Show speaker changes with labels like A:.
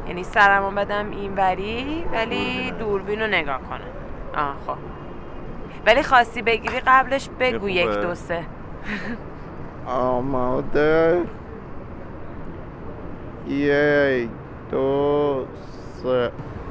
A: یعنی سرمو بدم اینوری ولی دوربین رو نگاه کنه. خب ولی خواستی بگیری قبلش بگو 1 2 3.
B: آماده 1 2 3.